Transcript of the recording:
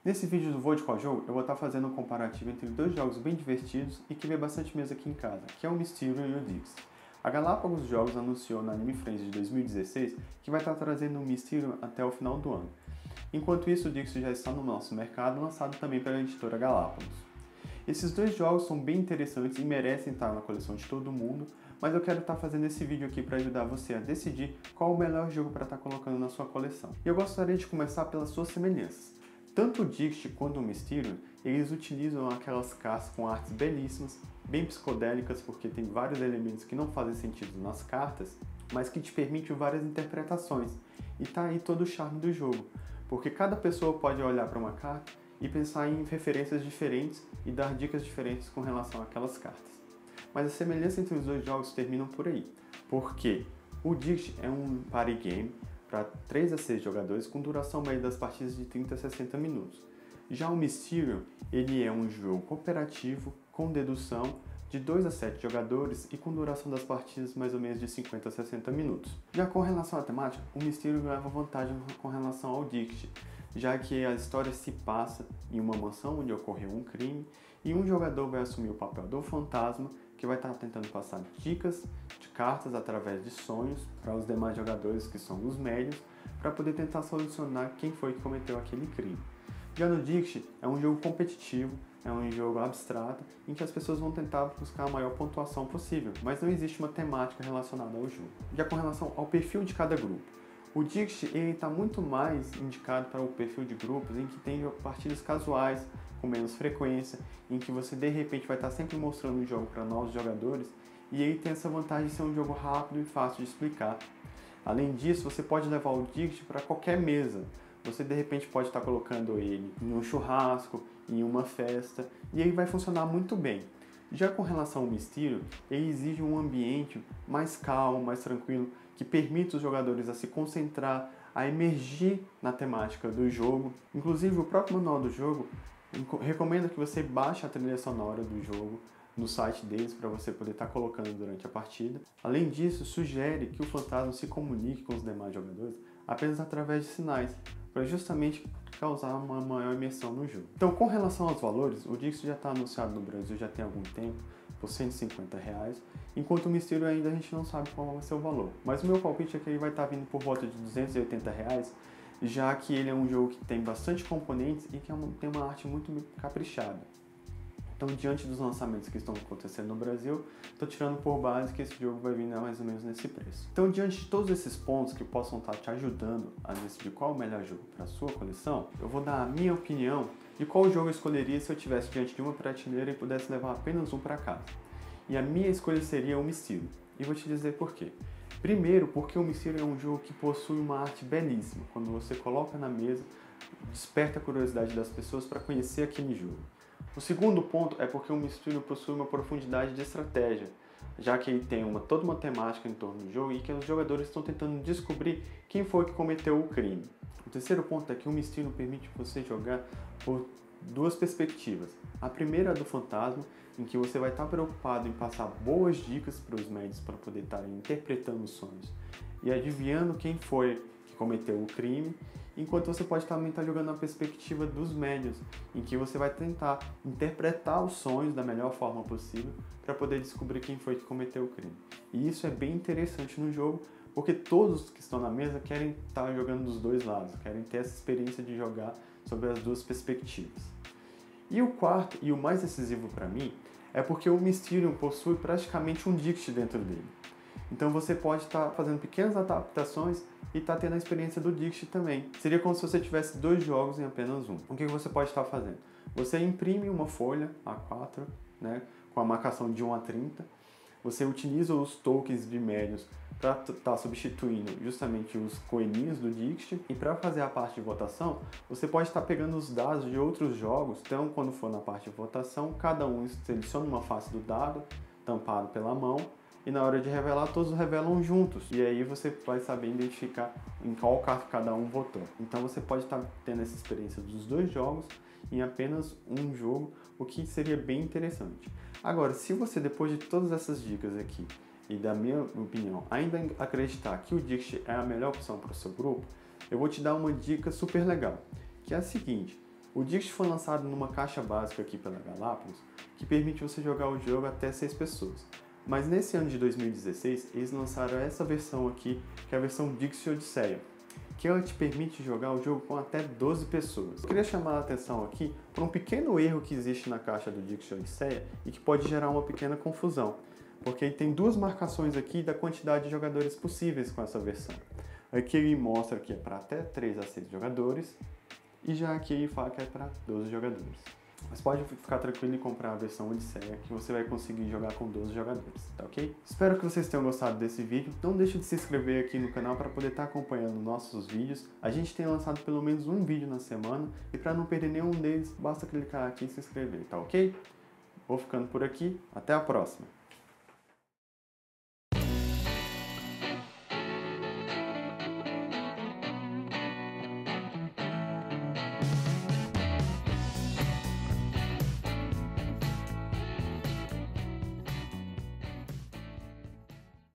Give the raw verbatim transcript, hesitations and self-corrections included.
Nesse vídeo do Vou de Qual Jogo, eu vou estar fazendo um comparativo entre dois jogos bem divertidos e que vê bastante mesa aqui em casa, que é o Mysterium e o Dixit. A Galápagos Jogos anunciou na Anime Friends de dois mil e dezesseis que vai estar trazendo o Mysterium até o final do ano. Enquanto isso, o Dixit já está no nosso mercado, lançado também pela editora Galápagos. Esses dois jogos são bem interessantes e merecem estar na coleção de todo mundo, mas eu quero estar fazendo esse vídeo aqui para ajudar você a decidir qual o melhor jogo para estar colocando na sua coleção. E eu gostaria de começar pelas suas semelhanças. Tanto o Dixit quanto o Mysterium, eles utilizam aquelas cartas com artes belíssimas, bem psicodélicas, porque tem vários elementos que não fazem sentido nas cartas, mas que te permitem várias interpretações. E tá aí todo o charme do jogo, porque cada pessoa pode olhar para uma carta e pensar em referências diferentes e dar dicas diferentes com relação àquelas cartas. Mas a semelhança entre os dois jogos terminam por aí, porque o Dixit é um party game para três a seis jogadores com duração média das partidas de trinta a sessenta minutos. Já o Mysterium, ele é um jogo cooperativo com dedução de dois a sete jogadores e com duração das partidas mais ou menos de cinquenta a sessenta minutos. Já com relação à temática, o Mysterium leva vantagem com relação ao Dixit, já que a história se passa em uma mansão onde ocorreu um crime e um jogador vai assumir o papel do fantasma, que vai estar tentando passar dicas de cartas através de sonhos para os demais jogadores, que são os médios, para poder tentar solucionar quem foi que cometeu aquele crime. Já no Dixit, é um jogo competitivo, é um jogo abstrato, em que as pessoas vão tentar buscar a maior pontuação possível, mas não existe uma temática relacionada ao jogo. Já com relação ao perfil de cada grupo, o Dixit está muito mais indicado para o perfil de grupos em que tem partidas casuais, com menos frequência, em que você de repente vai estar sempre mostrando o jogo para novos jogadores, e aí tem essa vantagem de ser um jogo rápido e fácil de explicar. Além disso, você pode levar o Dixit para qualquer mesa. Você de repente pode estar colocando ele em um churrasco, em uma festa, e aí vai funcionar muito bem. Já com relação ao Mysterium, ele exige um ambiente mais calmo, mais tranquilo, que permite os jogadores a se concentrar, a emergir na temática do jogo. Inclusive, o próprio manual do jogo recomenda que você baixe a trilha sonora do jogo no site deles para você poder estar colocando durante a partida. Além disso, sugere que o fantasma se comunique com os demais jogadores apenas através de sinais, para justamente causar uma maior imersão no jogo. Então, com relação aos valores, o Dixit já está anunciado no Brasil já tem algum tempo, por cento e cinquenta reais, enquanto o Mysterium ainda a gente não sabe qual vai ser o valor. Mas o meu palpite é que ele vai estar vindo por volta de duzentos e oitenta reais, já que ele é um jogo que tem bastante componentes e que é uma, tem uma arte muito caprichada. Então, diante dos lançamentos que estão acontecendo no Brasil, estou tirando por base que esse jogo vai vir mais ou menos nesse preço. Então, diante de todos esses pontos que possam estar te ajudando a decidir qual é o melhor jogo para a sua coleção, eu vou dar a minha opinião de qual jogo eu escolheria se eu estivesse diante de uma prateleira e pudesse levar apenas um para casa. E a minha escolha seria o Mysterium. E vou te dizer por quê. Primeiro, porque o Mysterium é um jogo que possui uma arte belíssima. Quando você coloca na mesa, desperta a curiosidade das pessoas para conhecer aquele jogo. O segundo ponto é porque o Mysterium possui uma profundidade de estratégia, já que ele tem uma, toda uma temática em torno do jogo e que os jogadores estão tentando descobrir quem foi que cometeu o crime. O terceiro ponto é que o Mysterium permite você jogar por duas perspectivas. A primeira é do fantasma, em que você vai estar preocupado em passar boas dicas para os médios para poder estar interpretando os sonhos e adivinhando quem foi que cometeu o crime, enquanto você pode também estar jogando na perspectiva dos médios, em que você vai tentar interpretar os sonhos da melhor forma possível para poder descobrir quem foi que cometeu o crime. E isso é bem interessante no jogo, porque todos que estão na mesa querem estar jogando dos dois lados, querem ter essa experiência de jogar sobre as duas perspectivas. E o quarto, e o mais decisivo para mim, é porque o Mysterium possui praticamente um Dixit dentro dele. Então você pode estar fazendo pequenas adaptações e estar tendo a experiência do Dixit também. Seria como se você tivesse dois jogos em apenas um. O que você pode estar fazendo? Você imprime uma folha A quatro, né, com a marcação de um a trinta. Você utiliza os tokens de médios para estar substituindo justamente os coelhinhos do Dixit. E para fazer a parte de votação, você pode estar pegando os dados de outros jogos. Então, quando for na parte de votação, cada um seleciona uma face do dado, tampado pela mão, e na hora de revelar, todos revelam juntos. E aí você vai saber identificar em qual carta cada um votou. Então você pode estar tendo essa experiência dos dois jogos em apenas um jogo, o que seria bem interessante. Agora, se você, depois de todas essas dicas aqui, e da minha opinião, ainda acreditar que o Dixit é a melhor opção para o seu grupo, eu vou te dar uma dica super legal, que é a seguinte: O Dixit foi lançado numa caixa básica aqui pela Galápagos, que permite você jogar o jogo até seis pessoas. Mas nesse ano de dois mil e dezesseis, eles lançaram essa versão aqui, que é a versão Dixit Odisseia, que ela te permite jogar o jogo com até doze pessoas. Eu queria chamar a atenção aqui para um pequeno erro que existe na caixa do Dixit Odisseia e que pode gerar uma pequena confusão, porque tem duas marcações aqui da quantidade de jogadores possíveis com essa versão. Aqui ele mostra que é para até três a seis jogadores, e já aqui ele fala que é para doze jogadores. Mas pode ficar tranquilo e comprar a versão Odisseia, que você vai conseguir jogar com doze jogadores, tá ok? Espero que vocês tenham gostado desse vídeo. Não deixe de se inscrever aqui no canal para poder estar acompanhando nossos vídeos. A gente tem lançado pelo menos um vídeo na semana, e para não perder nenhum deles, basta clicar aqui e se inscrever, tá ok? Vou ficando por aqui, até a próxima!